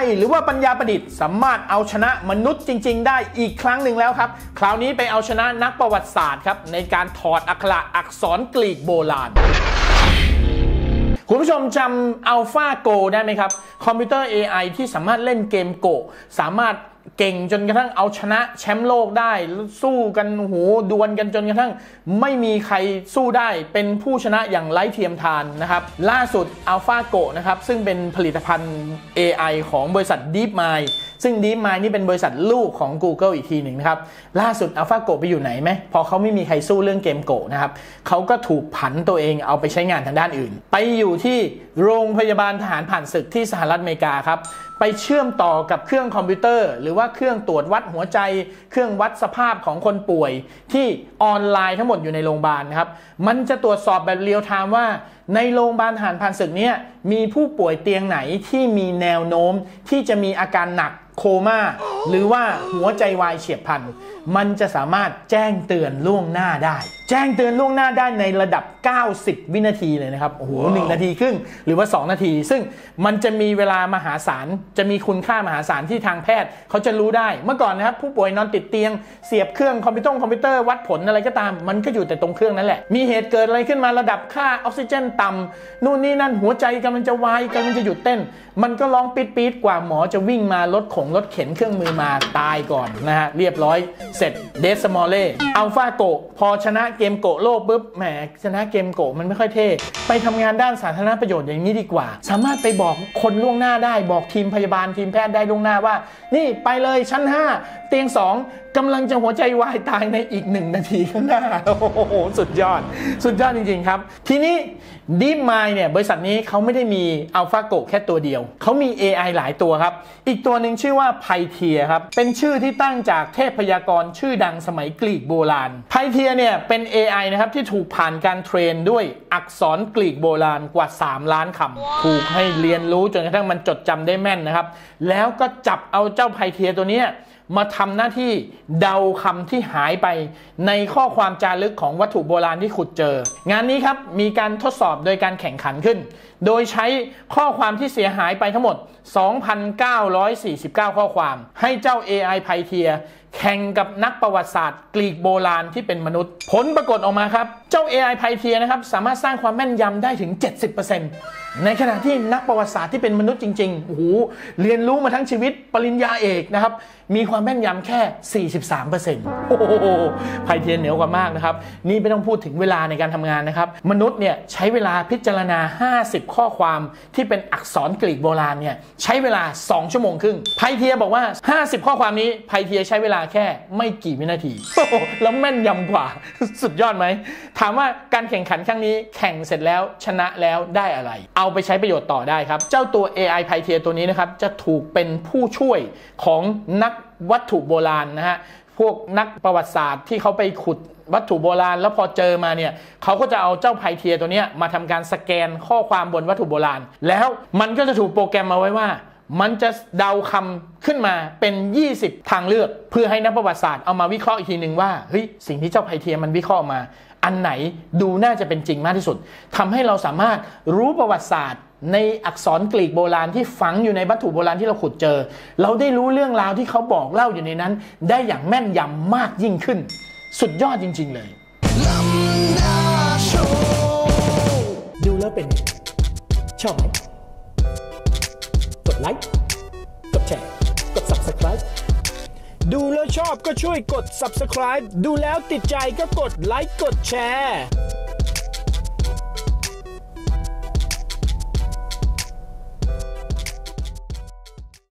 หรือว่าปัญญาประดิษฐ์สามารถเอาชนะมนุษย์จริงๆได้อีกครั้งหนึ่งแล้วครับคราวนี้ไปเอาชนะนักประวัติศาสตร์ครับในการถอดอักขระอักษรกรีกโบราณคุณผู้ชมจำ AlphaGo ได้ไหมครับคอมพิวเตอร์ AI ที่สามารถเล่นเกมโกสามารถเก่งจนกระทั่งเอาชนะแชมป์โลกได้สู้กันดวลกันจนกระทั่งไม่มีใครสู้ได้เป็นผู้ชนะอย่างไร้เทียมทานนะครับล่าสุด AlphaGo นะครับซึ่งเป็นผลิตภัณฑ์ AI ของบริษัท DeepMind ซึ่ง DeepMind นี่เป็นบริษัทลูกของ Google อีกทีหนึ่งนะครับล่าสุด AlphaGo ไปอยู่ไหนไหมพอเขาไม่มีใครสู้เรื่องเกมโกนะครับเขาก็ถูกผันตัวเองเอาไปใช้งานทางด้านอื่นไปอยู่ที่โรงพยาบาลทหารผ่านศึกที่สหรัฐอเมริกาครับไปเชื่อมต่อกับเครื่องคอมพิวเตอร์หรือว่าเครื่องตรวจวัดหัวใจเครื่องวัดสภาพของคนป่วยที่ออนไลน์ทั้งหมดอยู่ในโรงพยาบาลนะครับมันจะตรวจสอบแบบเรียลไทม์ว่าในโรงพยาบาลทหารผ่านศึกนี้มีผู้ป่วยเตียงไหนที่มีแนวโน้มที่จะมีอาการหนักโคม่าหรือว่าหัวใจวายเฉียบพลันมันจะสามารถแจ้งเตือนล่วงหน้าได้แจ้งเตือนล่วงหน้าได้ในระดับ90วินาทีเลยนะครับโอ้โห1 นาทีครึ่งหรือว่า2 นาทีซึ่งมันจะมีเวลามหาศาลจะมีคุณค่ามหาศาลที่ทางแพทย์เขาจะรู้ได้เมื่อก่อนนะครับผู้ป่วยนอนติดเตียงเสียบเครื่องคอมพิวเตอร์วัดผลอะไรก็ตามมันก็อยู่แต่ตรงเครื่องนั่นแหละมีเหตุเกิดอะไรขึ้นมาระดับค่าออกซิเจนต่ำนู่นนี่นั่นหัวใจกำลังจะวายกำลังจะหยุดเต้นมันก็ร้องปี๊ดกว่าหมอจะวิ่งมารถเข็นเครื่องมือมาตายก่อนนะฮะเรียบร้อยเสร็จเดสมอลเล่AlphaGoพอชนะเกมโกโลกปุ๊บแหมชนะเกมโกมันไม่ค่อยเท่ไปทำงานด้านสาธารณประโยชน์อย่างนี้ดีกว่าสามารถไปบอกคนล่วงหน้าได้บอกทีมพยาบาลทีมแพทย์ได้ล่วงหน้าว่านี่ไปเลยชั้น5เตียง2กำลังจะหัวใจวายตายในอีก1 นาทีข้างหน้าโอ้โหสุดยอดจริงๆครับทีนี้ DeepMind เนี่ยบริษัทนี้เขาไม่ได้มี AlphaGo แค่ตัวเดียวเขามี AI หลายตัวครับอีกตัวหนึ่งชื่อว่า Pythia ครับเป็นชื่อที่ตั้งจากเทพพยากรณ์ชื่อดังสมัยกรีกโบราณ Pythia เนี่ยเป็น AI นะครับที่ถูกผ่านการเทรนด้วยอักษรกรีกโบราณกว่า3 ล้านคำถูกให้เรียนรู้จนกระทั่งมันจดจำได้แม่นนะครับแล้วก็จับเอาเจ้า Pythia ตัวเนี้ยมาทำหน้าที่เดาคำที่หายไปในข้อความจารึกของวัตถุโบราณที่ขุดเจองานนี้ครับมีการทดสอบโดยการแข่งขันขึ้นโดยใช้ข้อความที่เสียหายไปทั้งหมด 2,949 ข้อความให้เจ้า AI Pythia แข่งกับนักประวัติศาสตร์กรีกโบราณที่เป็นมนุษย์ผลปรากฏออกมาครับเจ้า AI Pythia นะครับสามารถสร้างความแม่นยำได้ถึง 70% ในขณะที่นักประวัติศาสตร์ที่เป็นมนุษย์จริงๆโอ้โหเรียนรู้มาทั้งชีวิตปริญญาเอกนะครับมีความแม่นยำแค่ 43% โอ้โหPythiaเหนือกว่ามากนะครับนี่ไม่ต้องพูดถึงเวลาในการทำงานนะครับมนุษย์เนี่ยใช้เวลาพิจารณา50ข้อความที่เป็นอักษรกรีกโบราณเนี่ยใช้เวลา2 ชั่วโมงครึ่งPythiaบอกว่า50ข้อความนี้Pythiaใช้เวลาแค่ไม่กี่วินาทีแล้วแม่นยำกว่าสุดยอดไหมถามว่าการแข่งขันครั้งนี้แข่งเสร็จแล้วชนะแล้วได้อะไรเอาไปใช้ประโยชน์ต่อได้ครับเจ้าตัว AI Pythia ตัวนี้นะครับจะถูกเป็นผู้ช่วยของนักวัตถุโบราณนะฮะพวกนักประวัติศาสตร์ที่เขาไปขุดวัตถุโบราณแล้วพอเจอมาเนี่ยเขาก็จะเอาเจ้าPythiaตัวนี้มาทำการสแกนข้อความบนวัตถุโบราณแล้วมันก็จะถูกโปรแกรมมาไว้ว่ามันจะเดาคำขึ้นมาเป็น20ทางเลือกเพื่อให้นักประวัติศาสตร์เอามาวิเคราะห์อีกทีหนึ่งว่าเฮ้ยสิ่งที่เจ้าPythiaมันวิเคราะห์มาอันไหนดูน่าจะเป็นจริงมากที่สุดทำให้เราสามารถรู้ประวัติศาสตร์ในอักษรกรีกโบราณที่ฝังอยู่ในวัตถุโบราณที่เราขุดเจอเราได้รู้เรื่องราวที่เขาบอกเล่าอยู่ในนั้นได้อย่างแม่นยำมากยิ่งขึ้นสุดยอดจริงๆเลยดูแล้วเป็นชอบไหมกดไลค์กดแชร์กด Subscribe ดูแล้วชอบก็ช่วยกด Subscribe ดูแล้วติดใจก็กดไลค์กดแชร์